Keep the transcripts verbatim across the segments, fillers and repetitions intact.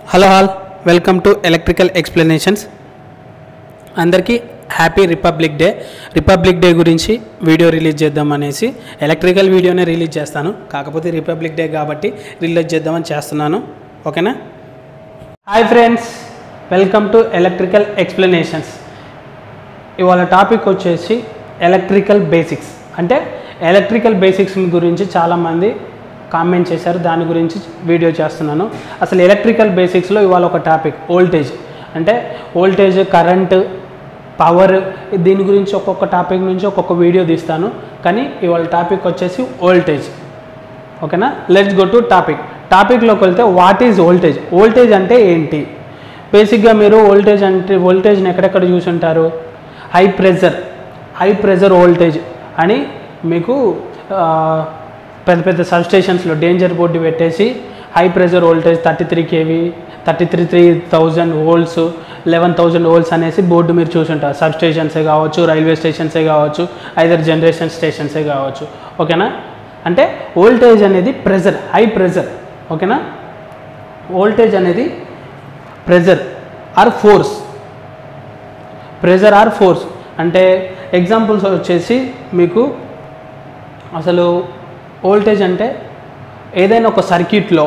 Hello all, welcome to electrical explanations. అందరికీ happy republic day. Republic day గురించి video release చేద్దాం అనేసి electrical వీడియోనే రిలీజ్ చేస్తాను. కాకపోతే రిపబ్లిక్ డే కాబట్టి రిలీజ్ చేద్దామని చేస్తున్నాను. ఓకేనా? Hi friends, welcome to electrical explanations. ఇవాళ టాపిక్ వచ్చేసి ఎలక్ట్రికల్ బేసిక్స్. అంటే ఎలక్ట్రికల్ బేసిక్స్ గురించి చాలామంది కామెంట్ చేశారు, దాని గురించి వీడియో చేస్తున్నాను. అసలు ఎలక్ట్రికల్ బేసిక్స్లో ఇవాళ ఒక టాపిక్ వోల్టేజ్. అంటే వోల్టేజ్, కరెంటు, పవర్, దీని గురించి ఒక్కొక్క టాపిక్ నుంచి ఒక్కొక్క వీడియో తీస్తాను. కానీ ఇవాళ టాపిక్ వచ్చేసి వోల్టేజ్. ఓకేనా? Let's go to topic. టాపిక్లోకి వెళ్తే వాట్ ఈజ్ వోల్టేజ్? వోల్టేజ్ అంటే ఏంటి? బేసిక్గా మీరు వోల్టేజ్ అంటే వోల్టేజ్ని ఎక్కడెక్కడ చూసి ఉంటారు? High pressure high pressure voltage అని మీకు పెద్ద పెద్ద సబ్స్టేషన్స్లో డేంజర్ బోర్డు పెట్టేసి high pressure voltage thirty three KV thirty three three thousand volts eleven thousand volts అనేసి బోర్డు మీరు చూసుంటారు. సబ్ స్టేషన్సే కావచ్చు, రైల్వే స్టేషన్సే కావచ్చు, ఐదర్ జనరేషన్ స్టేషన్సే కావచ్చు. ఓకేనా? అంటే వోల్టేజ్ అనేది ప్రెజర్, హై ప్రెజర్. ఓకేనా? వోల్టేజ్ అనేది pressure or force. Pressure or force అంటే ఎగ్జాంపుల్స్ వచ్చేసి మీకు అసలు వోల్టేజ్ అంటే ఏదైనా ఒక సర్క్యూట్లో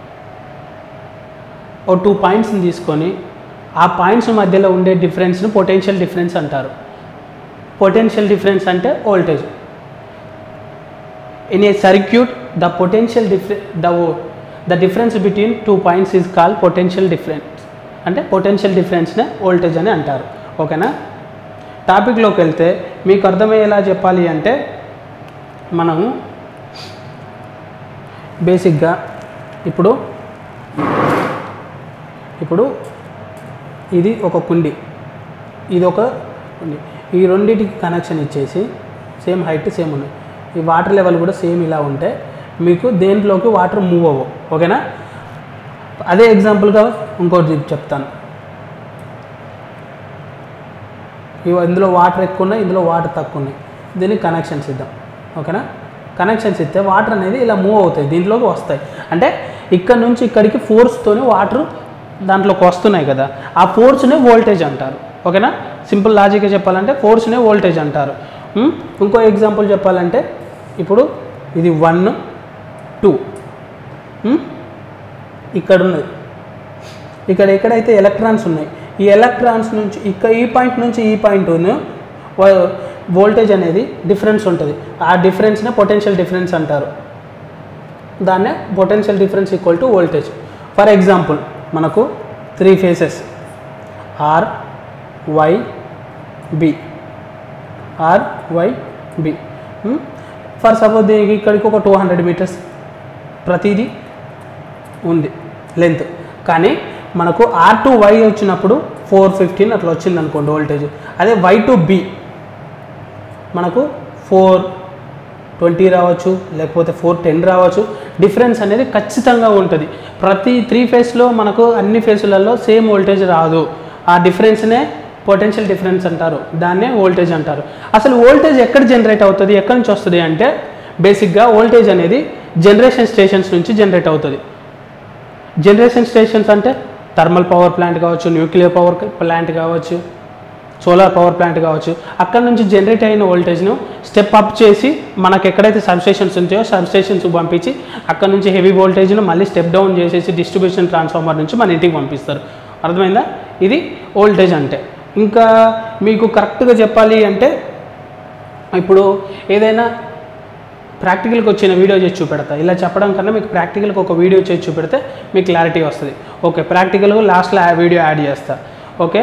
ఓ టూ పాయింట్స్ని తీసుకొని ఆ పాయింట్స్ మధ్యలో ఉండే డిఫరెన్స్ని పొటెన్షియల్ డిఫరెన్స్ అంటారు. పొటెన్షియల్ డిఫరెన్స్ అంటే voltage. In a circuit the potential differ the the difference between two points is called potential difference. అంటే పొటెన్షియల్ డిఫరెన్స్నే వోల్టేజ్ అని అంటారు. ఓకేనా? టాపిక్లోకి వెళ్తే మీకు అర్థమయ్యేలా చెప్పాలి అంటే మనము బేసిక్గా ఇప్పుడు ఇప్పుడు ఇది ఒక కుండి, ఇది ఒక కుండి. ఈ రెండింటికి కనెక్షన్ ఇచ్చేసి సేమ్ హైట్ సేమ్ ఉన్నాయి. ఈ వాటర్ లెవెల్ కూడా సేమ్ ఇలా ఉంటే మీకు దేంట్లోకి వాటర్ మూవ్ అవ్వవు. ఓకేనా? అదే ఎగ్జాంపుల్గా ఇంకోటి చెప్తాను. ఇవి ఇందులో వాటర్ ఎక్కువ ఉన్నాయి, ఇందులో వాటర్ తక్కువ ఉన్నాయి. దీనికి కనెక్షన్స్ ఇద్దాం. ఓకేనా? కనెక్షన్స్ ఇస్తే వాటర్ అనేది ఇలా మూవ్ అవుతాయి, దీంట్లోకి వస్తాయి. అంటే ఇక్కడ నుంచి ఇక్కడికి ఫోర్స్తోనే వాటర్ దాంట్లోకి వస్తున్నాయి కదా, ఆ ఫోర్స్నే వోల్టేజ్ అంటారు. ఓకేనా? సింపుల్ లాజిక్గా చెప్పాలంటే ఫోర్స్నే వోల్టేజ్ అంటారు. ఇంకో ఎగ్జాంపుల్ చెప్పాలంటే ఇప్పుడు ఇది వన్ టూ ఇక్కడ ఉన్నది. ఇక్కడ ఎక్కడైతే ఎలక్ట్రాన్స్ ఉన్నాయి, ఈ ఎలక్ట్రాన్స్ నుంచి ఇక్కడ ఈ పాయింట్ నుంచి ఈ పాయింట్ వోల్టేజ్ అనేది డిఫరెన్స్ ఉంటుంది. ఆ డిఫరెన్స్నే పొటెన్షియల్ డిఫరెన్స్ అంటారు. దాన్నే potential difference equal to voltage. For example మనకు three phases R Y B R Y B. For suppose దీనికి ఇక్కడికి ఒక టూ హండ్రెడ్ మీటర్స్ ప్రతిదీ ఉంది లెంత్. కానీ మనకు ఆర్ టు వై వచ్చినప్పుడు ఫోర్ ఫిఫ్టీన్ అట్లా వచ్చింది అనుకోండి వోల్టేజ్. అదే వై టు బి మనకు ఫోర్ ట్వంటీ రావచ్చు, లేకపోతే ఫోర్ టెన్ రావచ్చు. డిఫరెన్స్ అనేది ఖచ్చితంగా ఉంటుంది. ప్రతి త్రీ ఫేస్లో మనకు అన్ని ఫేసులలో సేమ్ వోల్టేజ్ రాదు. ఆ డిఫరెన్స్నే పొటెన్షియల్ డిఫరెన్స్ అంటారు, దాన్నే వోల్టేజ్ అంటారు. అసలు వోల్టేజ్ ఎక్కడ జనరేట్ అవుతుంది, ఎక్కడి నుంచి వస్తుంది అంటే బేసిక్గా వోల్టేజ్ అనేది జనరేషన్ స్టేషన్స్ నుంచి జనరేట్ అవుతుంది. జనరేషన్ స్టేషన్స్ అంటే థర్మల్ పవర్ ప్లాంట్ కావచ్చు, న్యూక్లియర్ పవర్ ప్లాంట్ కావచ్చు, సోలార్ పవర్ ప్లాంట్ కావచ్చు. అక్కడ నుంచి జనరేట్ అయిన వోల్టేజ్ను స్టెప్ అప్ చేసి మనకు ఎక్కడైతే సబ్స్టేషన్స్ ఉంటాయో సబ్స్టేషన్స్ పంపించి అక్కడ నుంచి హెవీ వోల్టేజ్ను మళ్ళీ స్టెప్ డౌన్ చేసేసి డిస్ట్రిబ్యూషన్ ట్రాన్స్ఫార్మర్ నుంచి మన ఇంటికి పంపిస్తారు. అర్థమైందా? ఇది వోల్టేజ్ అంటే. ఇంకా మీకు కరెక్ట్గా చెప్పాలి అంటే ఇప్పుడు ఏదైనా ప్రాక్టికల్కి వచ్చిన వీడియో చేసి చూపెడతా. ఇలా చెప్పడం కన్నా మీకు ప్రాక్టికల్కి ఒక వీడియో చేసి చూపెడితే మీకు క్లారిటీ వస్తుంది. ఓకే, ప్రాక్టికల్గా లాస్ట్లో వీడియో యాడ్ చేస్తా. ఓకే,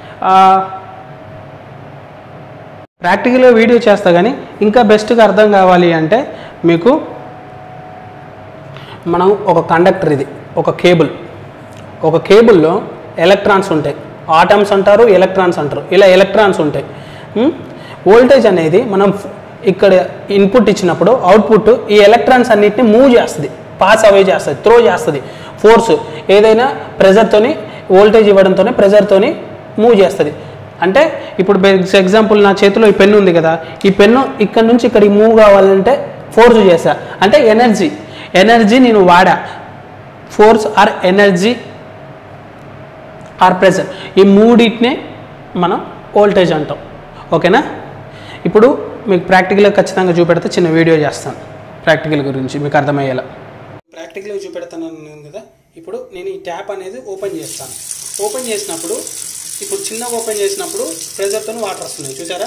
ప్రాక్టికల్గా వీడియో చేస్తా. కానీ ఇంకా బెస్ట్గా అర్థం కావాలి అంటే మీకు మనం ఒక కండక్టర్, ఇది ఒక కేబుల్. ఒక కేబుల్లో ఎలక్ట్రాన్స్ ఉంటాయి, ఆటమ్స్ అంటారు, ఎలక్ట్రాన్స్ అంటారు. ఇలా ఎలక్ట్రాన్స్ ఉంటాయి. వోల్టేజ్ అనేది మనం ఇక్కడ ఇన్పుట్ ఇచ్చినప్పుడు అవుట్పుట్ ఈ ఎలక్ట్రాన్స్ అన్నిటిని మూవ్ చేస్తుంది, పాస్ అవే చేస్తుంది, త్రో చేస్తుంది. ఫోర్స్ ఏదైనా ప్రెజర్తోని వోల్టేజ్ ఇవ్వడంతోనే ప్రెజర్తోని మూవ్ చేస్తుంది. అంటే ఇప్పుడు ఎగ్జాంపుల్ నా చేతిలో ఈ పెన్ను ఉంది కదా, ఈ పెన్ను ఇక్కడ నుంచి ఇక్కడికి మూవ్ కావాలంటే ఫోర్స్ చేశా, అంటే ఎనర్జీ ఎనర్జీ నేను వాడా. Force or energy or pressure. ఈ మూడింటినే మనం వోల్టేజ్ అంటాం. ఓకేనా? ఇప్పుడు మీకు ప్రాక్టికల్గా ఖచ్చితంగా చూపెడితే చిన్న వీడియో చేస్తాను ప్రాక్టికల్ గురించి మీకు అర్థమయ్యేలా. ప్రాక్టికల్గా చూపెడతాను కదా. ఇప్పుడు నేను ఈ ట్యాప్ అనేది ఓపెన్ చేస్తాను. ఓపెన్ చేసినప్పుడు ఇప్పుడు చిన్నగా ఓపెన్ చేసినప్పుడు ప్రెజర్తో వాటర్ వస్తున్నాయి, చూసారా?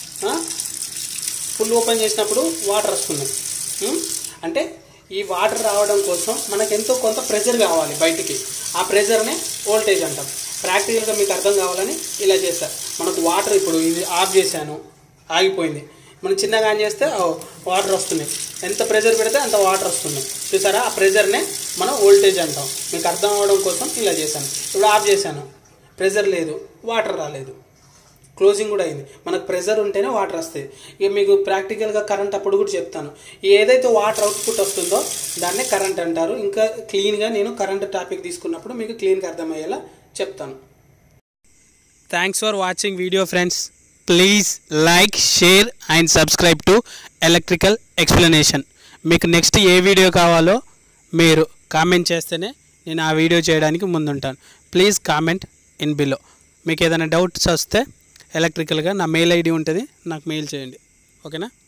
ఫుల్ ఓపెన్ చేసినప్పుడు వాటర్ వస్తున్నాయి. అంటే ఈ వాటర్ రావడం కోసం మనకు ఎంతో కొంత ప్రెజర్ కావాలి బయటికి. ఆ ప్రెజర్నే వోల్టేజ్ అంటాం. ప్రాక్టికల్గా మీకు అర్థం కావాలని ఇలా చేస్తారు. మనకు వాటర్ ఇప్పుడు ఇది ఆఫ్ చేశాను, ఆగిపోయింది. మనం చిన్నగా ఆన్ చేస్తే వాటర్ వస్తున్నాయి. ఎంత ప్రెజర్ పెడితే అంత వాటర్ వస్తుంది, చూసారా? ఆ ప్రెజర్నే మనం వోల్టేజ్ అంటాం. మీకు అర్థం అవ్వడం కోసం ఇలా చేశాను. ఇప్పుడు ఆఫ్ చేశాను, ప్రెజర్ లేదు, వాటర్ రాలేదు, క్లోజింగ్ కూడా అయింది. మనకు ప్రెజర్ ఉంటేనే వాటర్ వస్తాయి. ఇక మీకు ప్రాక్టికల్గా కరెంట్ అప్పుడు కూడా చెప్తాను. ఏదైతే వాటర్ అవుట్పుట్ వస్తుందో దాన్నే కరెంట్ అంటారు. ఇంకా క్లీన్గా నేను కరెంట్ టాపిక్ తీసుకున్నప్పుడు మీకు క్లీన్గా అర్థమయ్యేలా చెప్తాను. Thanks for watching video friends. Please like, share and subscribe to electrical explanation. మీకు నెక్స్ట్ ఏ వీడియో కావాలో మీరు కామెంట్ చేస్తేనే నేను ఆ వీడియో చేయడానికి ముందుంటాను. Please comment in below. మీకు ఏదైనా డౌట్స్ వస్తే ఎలక్ట్రికల్గా నా మెయిల్ ఐడి ఉంటుంది, నాకు మెయిల్ చేయండి. ఓకేనా?